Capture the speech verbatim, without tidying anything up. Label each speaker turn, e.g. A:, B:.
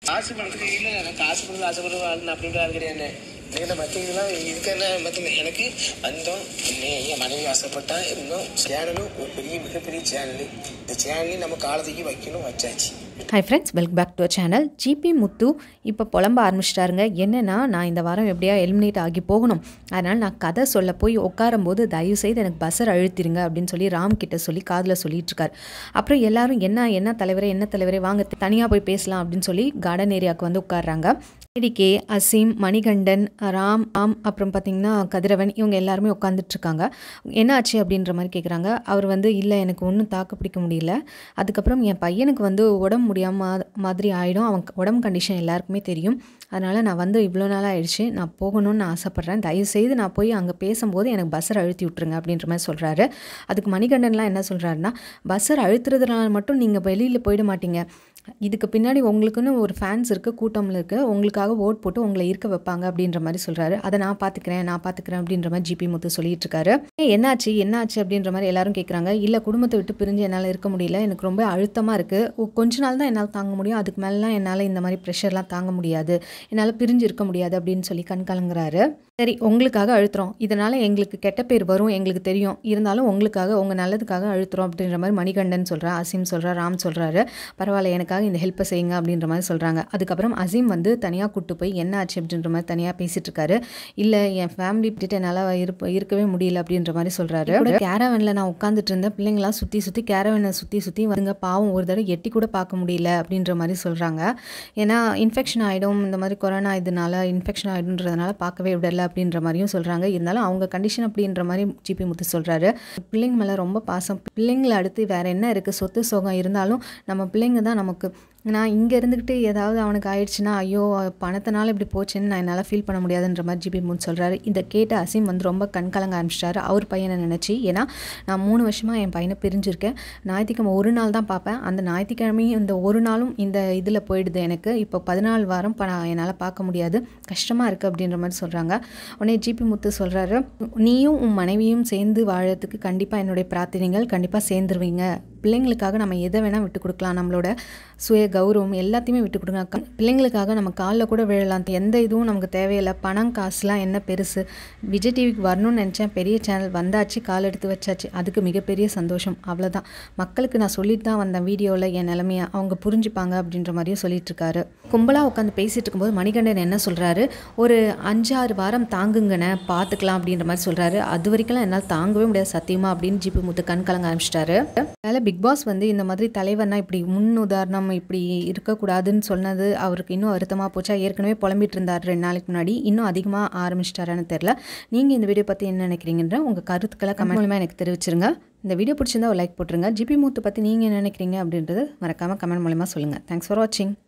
A: காசு பணத்துக்கு இல்லை, நான் காசு கொடுத்து ஆசைப்படுற ஆள் அப்படின்ற ஆள் கிடையாது. எனக்கு மற்ற இதெல்லாம் இதுக்கான மற்ற எனக்கு வந்தோம். என் மனைவி ஆசைப்பட்டா இருந்தோம். சேனலும் ஒரு பெரிய மிகப்பெரிய சேனலு. இந்த சேனலையும் நம்ம காலத்துக்கு வைக்கணும், வச்சாச்சு.
B: Hi friends, welcome back to a channel. GP Muthu இப்போ புலம்ப ஆரம்பிச்சிட்டாருங்க. என்னென்னா, நான் இந்த வாரம் எப்படியா எலிமினேட் ஆகி போகணும், அதனால் நான் கதை சொல்ல போய் உட்காரும்போது தயவு செய்து எனக்கு பஸ்ஸர் அழுத்திருங்க அப்படின்னு சொல்லி ராம் கிட்ட சொல்லி காதில் சொல்லிட்டு இருக்காரு. அப்புறம் எல்லாரும் என்ன என்ன தலைவரே என்ன தலைவரே வாங்க தனியாக போய் பேசலாம் அப்படின்னு சொல்லி கார்டன் ஏரியாவுக்கு வந்து உட்காடுறாங்க. கே அசீம், மணிகண்டன், ராம் ஆம் அப்புறம் பார்த்திங்கன்னா கதிரவன், இவங்க எல்லாருமே உட்காந்துட்ருக்காங்க. என்ன ஆச்சு அப்படின்ற மாதிரி கேட்குறாங்க. அவர் வந்து இல்லை, எனக்கு ஒன்றும் தாக்கு பிடிக்க முடியல, அதுக்கப்புறம் என் பையனுக்கு வந்து உடம்பு முடியாமல் மாதிரி ஆகிடும், அவன் உடம்பு கண்டிஷன் எல்லாருக்குமே தெரியும், அதனால் நான் வந்து இவ்வளோ நாள் ஆயிடுச்சு, நான் போகணும்னு நான் ஆசைப்பட்றேன், தயவுசெய்து நான் போய் அங்கே பேசும்போது எனக்கு பஸ்ஸர் அழுத்தி விட்ருங்க அப்படின்ற மாதிரி சொல்கிறாரு. அதுக்கு மணிகண்டன்லாம் என்ன சொல்கிறாருன்னா, பஸ்ஸர் அழுத்துறதுனால மட்டும் நீங்கள் வெளியில் போயிட மாட்டீங்க, இதுக்கு பின்னாடி உங்களுக்குன்னு ஒரு ஃபேன்ஸ் இருக்குது, கூட்டமில் இருக்குது, உங்களுக்காக ஓட் போட்டு உங்களை இருக்க வைப்பாங்க அப்படின்ற மாதிரி சொல்கிறாரு. அதை நான் பார்த்துக்கிறேன் நான் பார்த்துக்கிறேன் அப்படின்ற மாதிரி ஜிபி முத்து சொல்லிட்டு இருக்காரு. என்னாச்சு என்னாச்சு அப்படின்ற மாதிரி எல்லாரும் கேட்குறாங்க. இல்லை, குடும்பத்தை விட்டு பிரிஞ்சு என்னால் இருக்க முடியல, எனக்கு ரொம்ப அழுத்தமாக இருக்குது, கொஞ்ச நாள் தான் என்னால் தாங்க முடியும், அதுக்கு மேலாம் என்னால் இந்த மாதிரி ப்ரெஷர்லாம் தாங்க முடியாது, என்னால் பிரிஞ்சு இருக்க முடியாது அப்படின்னு சொல்லி கண் கலங்குறாரு. சரி, உங்களுக்காக அழுத்துறோம், இதனால் எங்களுக்கு கெட்ட பேர் வரும் எங்களுக்கு தெரியும், இருந்தாலும் உங்களுக்காக உங்கள் நல்லதுக்காக அழுத்துறோம் அப்படின்ற மாதிரி மணிகண்டன் சொல்கிறா, அசீம் சொல்கிறா, ராம் சொல்கிறாரு. பரவாயில்ல, எனக்காக இந்த ஹெல்ப்பை செய்யுங்க அப்படின்ற மாதிரி சொல்கிறாங்க. அதுக்கப்புறம் அசீம் வந்து தனியாக கூட்டு போய் என்ன ஆச்சு அப்படின்ற மாதிரி தனியாக பேசிகிட்டு இருக்காரு. இல்லை, என் ஃபேமிலி விட்டுட்டு என்னால் இருப்ப இருக்கவே முடியல அப்படின்ற மாதிரி சொல்கிறாரு. கேரவனில் நான் உட்காந்துட்டு இருந்தேன், பிள்ளைங்களாம் சுற்றி சுற்றி கேரவனை சுற்றி சுற்றி வந்துங்க, பாவம் ஒரு தடவை எட்டி கூட பார்க்க முடியல அப்படின்ற மாதிரி சொல்கிறாங்க. ஏன்னா இன்ஃபெக்ஷன் ஆகிடும், இந்த மாதிரி கொரோனா இதனால இன்ஃபெக்ஷன் ஆகிடுன்றதுனால பார்க்கவே விடலை அப்படின்ற மாதிரியும் சொல்கிறாங்க. இருந்தாலும் அவங்க கண்டிஷன் அப்படின்ற மாதிரி ஜிபி முத்து சொல்கிறாரு. பிள்ளைங்க மேலே ரொம்ப பாசம், பிள்ளைங்களை அடுத்து வேறு என்ன இருக்குது, சொத்து சோகம் இருந்தாலும் நம்ம பிள்ளைங்க தான் நமக்கு. நான் இங்கே இருந்துக்கிட்டு ஏதாவது அவனுக்கு ஆயிடுச்சுன்னா, ஐயோ பணத்தினால இப்படி போச்சுன்னு நான் என்னால் ஃபீல் பண்ண முடியாதுன்ற மாதிரி ஜிபி முத்து சொல்கிறாரு. இதை கேட்ட அசீம் வந்து ரொம்ப கண்கலங்க ஆரம்பிச்சிட்டாரு அவர் பையனை நினச்சி. ஏன்னா நான் மூணு வருஷமாக என் பையனை பிரிஞ்சிருக்கேன், ஞாயிற்றுக்கிழமை ஒரு நாள் தான் பார்ப்பேன், அந்த ஞாயிற்றுக்கிழமையும் இந்த ஒரு நாளும் இந்த இதில் போயிடுது, எனக்கு இப்போ பதினாலு வாரம் இப்போ நான் என்னால் பார்க்க முடியாது, கஷ்டமாக இருக்குது அப்படின்ற மாதிரி சொல்கிறாங்க. உடனே ஜிபி முத்து சொல்கிறாரு, நீயும் உன் மனைவியும் சேர்ந்து வாழறதுக்கு கண்டிப்பாக என்னுடைய பிரார்த்தனைகள், கண்டிப்பாக சேர்ந்துருவீங்க, பிள்ளைங்களுக்காக நம்ம எதை வேணால் விட்டு கொடுக்கலாம், நம்மளோட சுய கௌரவம் எல்லாத்தையுமே விட்டு கொடுங்க, பிள்ளைங்களுக்காக நம்ம காலில் கூட விழலாம், எந்த இதுவும் நமக்கு தேவையில்லை, பணம் காசுலாம் என்ன பெருசு, விஜய் டிவிக்கு வரணும்னு நினச்சேன், பெரிய சேனல் வந்தாச்சு, கால் எடுத்து வச்சாச்சு, அதுக்கு மிகப்பெரிய சந்தோஷம், அவ்வளோதான், மக்களுக்கு நான் சொல்லிட்டு தான் வந்தேன் வீடியோவில் என் நிலைமையை, அவங்க புரிஞ்சுப்பாங்க அப்படின்ற மாதிரியும் சொல்லிட்டு இருக்காரு. கும்பலாக உட்காந்து பேசிகிட்டு இருக்கும்போது மணிகண்டன் என்ன சொல்கிறாரு, ஒரு அஞ்சாறு வாரம் தாங்குங்கண்ணே பார்த்துக்கலாம் அப்படின்ற மாதிரி சொல்கிறாரு. அது வரைக்கும் என்னால் தாங்கவே முடியாது சத்தியமா அப்படின்னு ஜிபி முத்து கண் கலங்க ஆரம்பிச்சிட்டாரு. அதனால் பிக் பாஸ் வந்து இந்த மாதிரி தலைவர்னா இப்படி முன் உதாரணம் இப்படி இருக்கக்கூடாதுன்னு சொன்னது அவருக்கு இன்னும் வருத்தமாக போச்சா, ஏற்கனவே புலம்பிட்டு இருந்தார் ரெண்டு நாளைக்கு முன்னாடி, இன்னும் அதிகமாக ஆரம்பிச்சிட்டாரான்னு தெரில. நீங்கள் இந்த வீடியோ பற்றி என்ன நினைக்கிறீங்கன்ற உங்கள் கருத்துக்களை கமெண்ட் மூலமாக எனக்கு தெரிவிச்சிருங்க. இந்த வீடியோ பிடிச்சிருந்தா ஒரு லைக் போட்டுருங்க. ஜிபி முத்து பற்றி நீங்கள் என்ன நினைக்கிறீங்க அப்படின்றது மறக்காமல் கமெண்ட் மூலமாக சொல்லுங்கள். தேங்க்ஸ் ஃபார் வாட்சிங்.